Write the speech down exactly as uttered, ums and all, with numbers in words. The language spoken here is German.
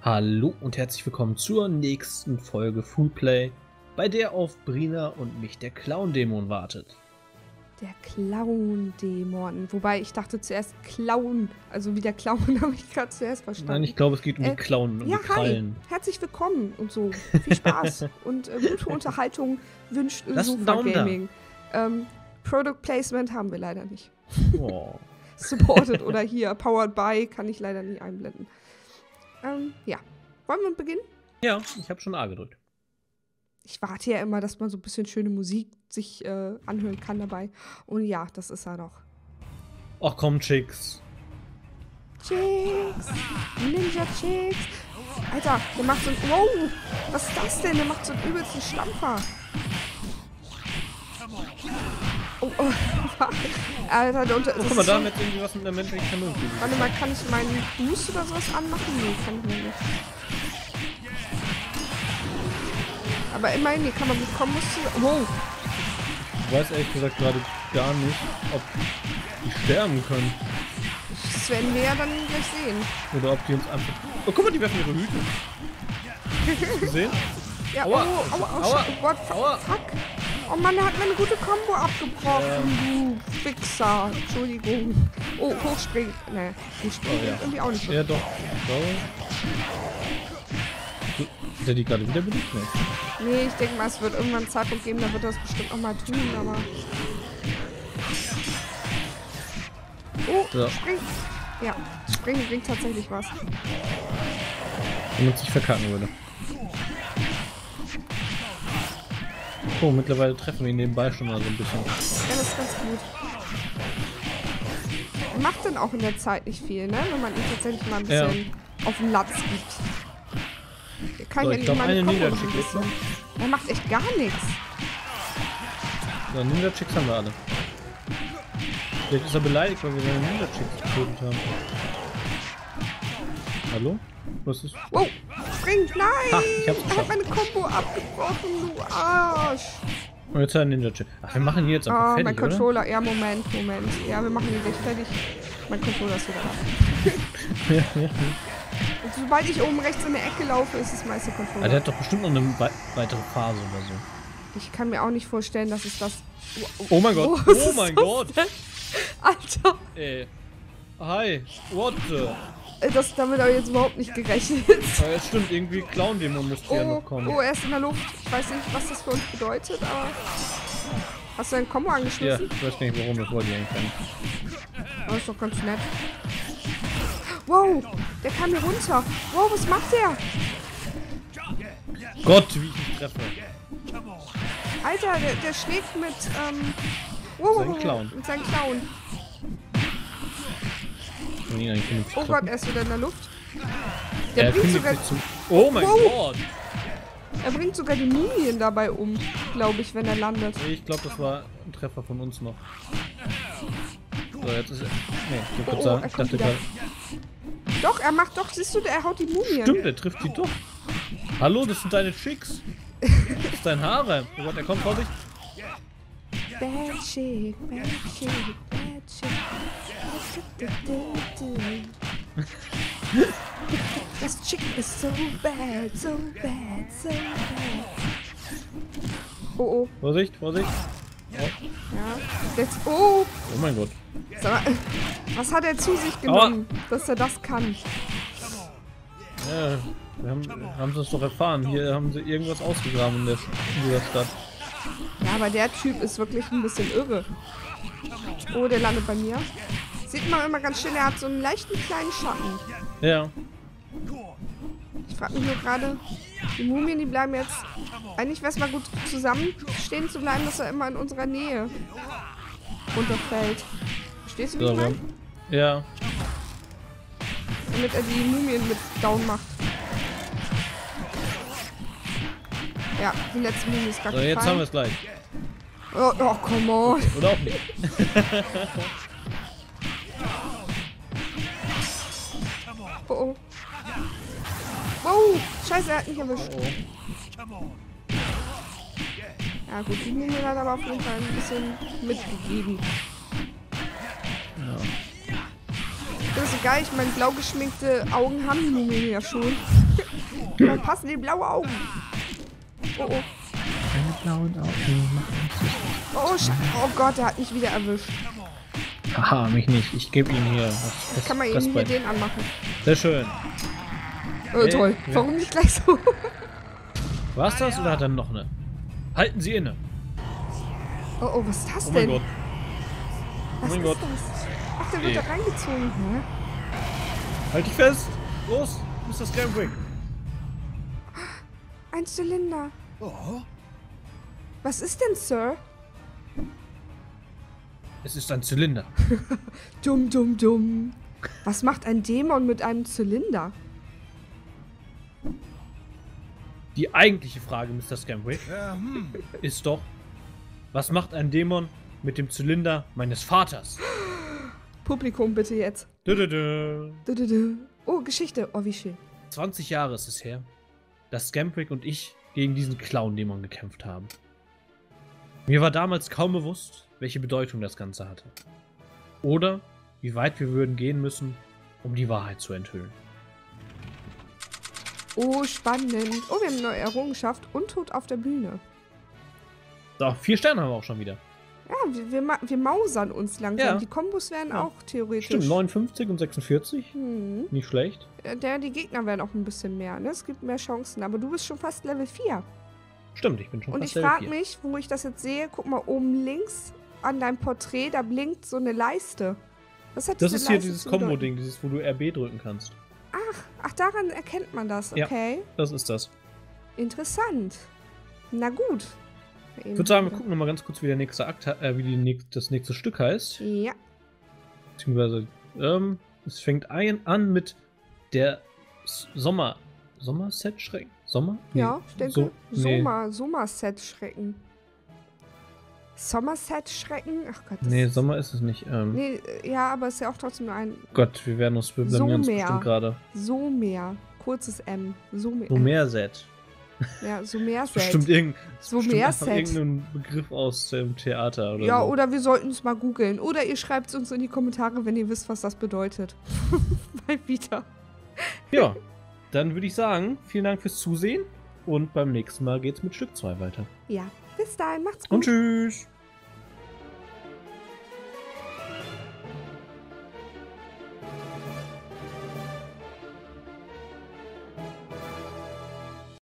Hallo und herzlich willkommen zur nächsten Folge Foodplay, bei der auf Brina und mich der Clown-Dämon wartet. Der Clown-Dämon. Wobei ich dachte zuerst Clown, also wie der Clown habe ich gerade zuerst verstanden. Nein, ich glaube, es geht um äh, die Clown und ja, die Krallen. Hi, herzlich willkommen und so. Viel Spaß und äh, gute Unterhaltung wünscht Lass einen Sofa Daumen da. Gaming. Ähm, Product Placement haben wir leider nicht. Oh. Supported oder hier, Powered by, kann ich leider nicht einblenden. Ähm, ja. Wollen wir beginnen? Ja, ich habe schon A gedrückt. Ich warte ja immer, dass man so ein bisschen schöne Musik sich äh, anhören kann dabei. Und ja, das ist er doch. Ach komm, Chicks. Chicks! Ninja Chicks! Alter, der macht so ein... Wow! Was ist das denn? Der macht so einen übelsten Stampfer. Oh, oh. Alter, der unter... Oh, guck mal, da haben wir jetzt irgendwie was mit einer menschlichen Kanone. Warte mal, kann ich meinen Boost oder sowas anmachen? Nee, kann ich nicht. Aber immerhin, hier kann man mit Kombos zu... Wow! Ich weiß ehrlich gesagt gerade gar nicht, ob die sterben können. Das werden wir ja dann gleich sehen. Oder ob die uns einfach... Oh, guck mal, die werfen ihre Hüte. Hast du gesehen? Ja, Aua. oh, aua, aua, Aua. oh Gott, Aua. fuck. Oh Mann, der hat meine gute Combo abgebrochen, du Fixer. Entschuldigung. Oh, hochspringen. Ne, hochspringen Oh, ja. irgendwie auch nicht. Ja, doch. So. Hat er die gerade wieder belegt? Nee. Nee, ich denke mal, es wird irgendwann einen Zeitpunkt geben, da wird er das bestimmt noch mal tun, aber... Oh, So. spring. Ja, springen bringt tatsächlich was. Wenn man sich verkacken würde. Oh, mittlerweile treffen wir ihn nebenbei schon mal so ein bisschen. Ja, das ist ganz gut. Er macht dann auch in der Zeit nicht viel, ne? Wenn man ihn tatsächlich mal ein bisschen ja. auf den Latz gibt. Er kann So, ja ich nicht glaube, mal eine eine Combo Ninja-Chick lebt noch. Er macht echt gar nichts. So, Ninja-Chicks haben wir alle. Vielleicht ist er beleidigt, weil wir seine Ninja-Chicks getötet haben. Hallo? Was ist? Wow! Spring! Nein! Ha, ich hab's er hat geschafft. meine Combo abgebrochen, du Arsch! Und jetzt hat er einen Ninja-Chick. Ach, wir machen hier jetzt einfach Oh, fertig, mein oder? Controller. Ja, Moment, Moment. Ja, wir machen ihn gleich fertig. Mein Controller ist wieder da. ja, ja. Und sobald ich oben rechts in der Ecke laufe, ist es meiste Controller. Aber der hat doch bestimmt noch eine wei weitere Phase oder so. Ich kann mir auch nicht vorstellen, dass es das... Oh mein Gott! was Oh ist mein das Gott! denn? Alter! Ey. Hi! What the? Das, damit habe ich jetzt überhaupt nicht gerechnet. Aber es stimmt, irgendwie Clown-Dämon müsste hier Oh, noch kommen. oh, er ist in der Luft. Ich weiß nicht, was das für uns bedeutet, aber... Hast du ein Combo Ja, angeschmissen? ich weiß gar nicht warum, das wollte ich eigentlich gar nicht. Das ist doch ganz nett. Wow, der kam hier runter. Wow, was macht der? Gott, wie ich ihn treffe. Alter, der, der schlägt mit, ähm... Wow, Sein Clown. Mit seinem Clown. Ich will ihn eigentlich vernünftig Oh treffen. Gott, er ist wieder in der Luft. Der Er bringt findet sogar, sich zum... Oh mein Wow. Gott! er bringt sogar die Mumien dabei um, glaube ich, wenn er landet. Ich glaube, das war ein Treffer von uns noch. So, jetzt ist er... Nee, ich Oh, kurz oh, sagen, er ich kommt dachte wieder. gerade... Doch, er macht doch, siehst du, er haut die Mumien. Stimmt, er trifft die doch. Hallo, das sind deine Chicks. Das ist dein Harem. Oh Gott, er kommt, Vorsicht. Bad chick, bad chick, bad chick. Das Chick ist so bad, so bad, so bad. Oh, oh, Vorsicht, Vorsicht. Oh, ja. Jetzt, oh. oh mein Gott. Sag mal, was hat er zu sich genommen, dass er das kann? Ja, wir haben haben es doch erfahren. Hier haben sie irgendwas ausgegraben in, der, in dieser Stadt. Ja, aber der Typ ist wirklich ein bisschen irre. Oh, der landet bei mir. Sieht man immer ganz schön, er hat so einen leichten kleinen Schatten. Ja. Ich frage mich nur gerade, die Mumien, die bleiben jetzt... Eigentlich wäre es mal gut, zusammen stehen zu bleiben, dass er immer in unserer Nähe runterfällt. Verstehst du, wie So, ich wir meine? haben, ja. Damit er die Mumien mit down macht. Ja, die letzte Mumie ist gerade So, jetzt haben wir gefallen. es gleich. Oh, oh, come on. Oder auch nicht. Oh, oh. Wow, scheiße, er hat mich erwischt. Oh, oh. Ja gut, die Mumie hat aber auf jeden Fall ein bisschen mitgegeben. Ja. das so geil. Ich meine, blau geschminkte Augen haben die Mumien ja schon. Dann passen die blaue Augen. Oh, oh. Keine blauen Augen. Oh, oh, oh Gott, der hat mich wieder erwischt. Haha, mich nicht. Ich gebe ihm hier. Das, das, Kann man das eben hier den anmachen. Sehr schön. Oh, Hey, toll. ja. Warum nicht gleich so? War's das oder hat er noch eine? Halten Sie inne. Oh, oh, was ist das Oh mein denn? Gott. Was mein ist Gott. das? Ach, der wird Nee. da reingezogen. Hä? Halt dich fest. Los, Mister Scambrick. Ein Zylinder. Oh, Was ist denn, Sir? Es ist ein Zylinder. Dumm, dumm, dumm. Was macht ein Dämon mit einem Zylinder? Die eigentliche Frage, Mister Scambrick, ja, hm. ist doch, was macht ein Dämon mit dem Zylinder meines Vaters? Publikum, bitte jetzt. Dö, dö, dö. Du, du, du. Oh, Geschichte. Oh, wie schön. zwanzig Jahre ist es her, dass Scambrick und ich gegen diesen Clown-Dämon gekämpft haben. Mir war damals kaum bewusst, welche Bedeutung das Ganze hatte. Oder wie weit wir würden gehen müssen, um die Wahrheit zu enthüllen. Oh, spannend. Oh, wir haben eine neue Errungenschaft. Untot auf der Bühne. So, vier Sterne haben wir auch schon wieder. Ja, wir, wir, ma- wir mausern uns langsam. Ja. Die Kombos werden Ja. auch theoretisch. Stimmt, neunundfünfzig und sechsundvierzig. Hm. Nicht schlecht. Äh, Der, die Gegner werden auch ein bisschen mehr. Ne? Es gibt mehr Chancen. Aber du bist schon fast Level vier. Stimmt, ich bin schon Und fast ich Level frage vier. mich, wo ich das jetzt sehe, guck mal oben links an deinem Porträt, da blinkt so eine Leiste. Was hat Das diese ist hier Leiste dieses zu bedeuten? Kombo-Ding, dieses, wo du R B drücken kannst. Ach, daran erkennt man das, Ja. okay. Das ist das. Interessant. Na gut. Ich würde sagen, wir gucken nochmal ganz kurz, wie der nächste Akt, äh, wie die näch das nächste Stück heißt. Ja. Beziehungsweise, ähm, es fängt ein an mit der S Sommer. Sommerset-Schrecken? Sommer? Nee. Ja, ich denke, So, nee. Sommer, Somerset-Schrecken. Somerset-Schrecken? Ach Gott. Das Nee, ist- Sommer ist es nicht. Ähm, Nee, äh, ja, aber es ist ja auch trotzdem nur ein Gott, wir werden uns blamieren So ganz mehr. bestimmt gerade. Somer. Kurzes M. Somer. Somerset. Ja, Somerset. Bestimmt, irgend, So bestimmt einfach Somerset. irgendein Begriff aus dem Theater oder Ja, so. oder wir sollten es mal googeln. Oder ihr schreibt es uns in die Kommentare, wenn ihr wisst, was das bedeutet. Mal wieder. Ja, dann würde ich sagen, vielen Dank fürs Zusehen und beim nächsten Mal geht's mit Stück zwei weiter. Ja, bis dahin, macht's gut. Und tschüss!